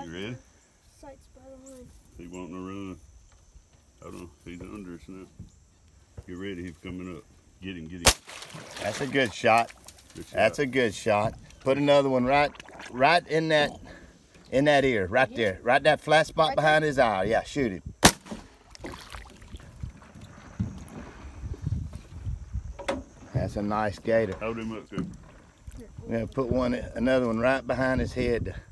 You ready? Sight's by the line. He wanting to run. Hold on, he's under us now. Get ready, he's coming up. Get him, get him. That's a good shot. Good shot. That's a good shot. Put another one right in that ear, right there. Right that flat spot Right behind his eye. Yeah, shoot him. That's a nice gator. Hold him up, Cooper. Yeah, put another one right behind his head.